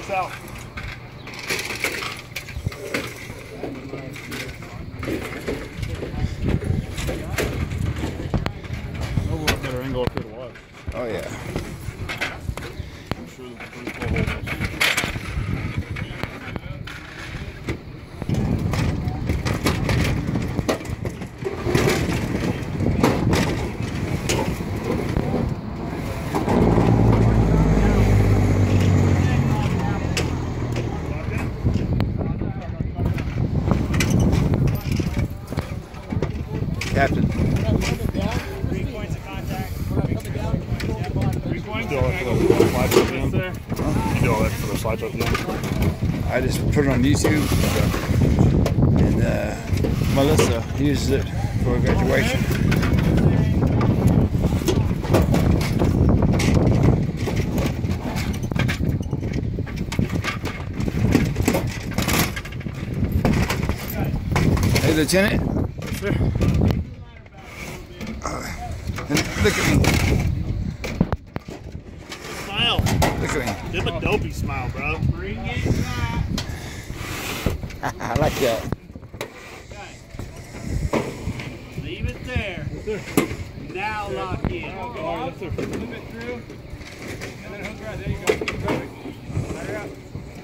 south. Oh, we'll have better angle up here to watch. Oh yeah. I'm sure there's a pretty cool hole. Captain. 3 points of contact. 3 points. You do all that for the slides at the end? You do all that for the slides at the end? I just put it on YouTube, and Melissa uses it for graduation. Hey, Lieutenant. Sir. Look at me. Smile. Look at me. Give a dopey smile, bro. Bring it back. I like that. Leave it there. Yes, sir. Now lock in. Yes, sir. Flip it through, and then hook right. There you go. Perfect. Let her out.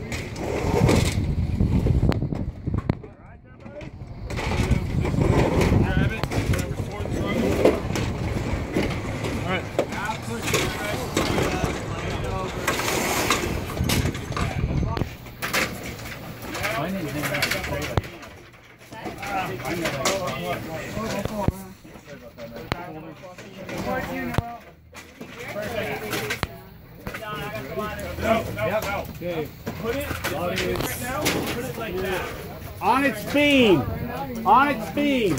Grab it. Remember, fourth rung. All right. Now push it right up. Lay it over. My name's Okay. Put it right now. Put it like that. On its beam. On its beam.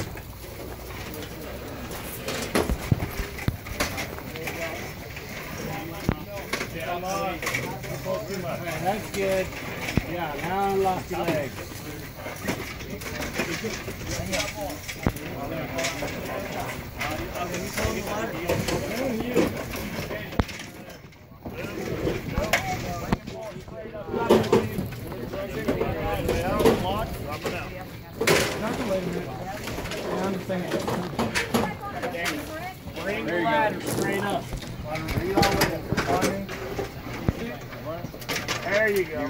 That's good. Yeah, now unlock your legs. Bring the ladder straight up. Bring it all the way up. There you go.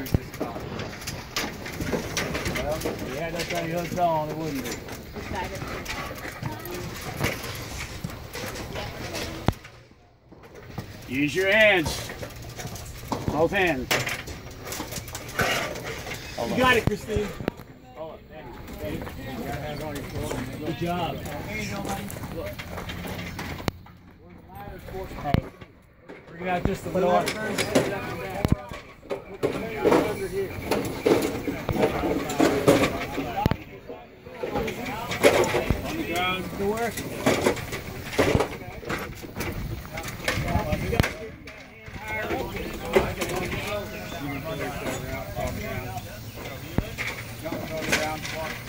Well, if you had that thing hooked on, it wouldn't be. Use your hands. Both hands. You got it, Christine. Good job. Hey, bring it out just a little. Under here. On the ground. Good work. Jump on the ground.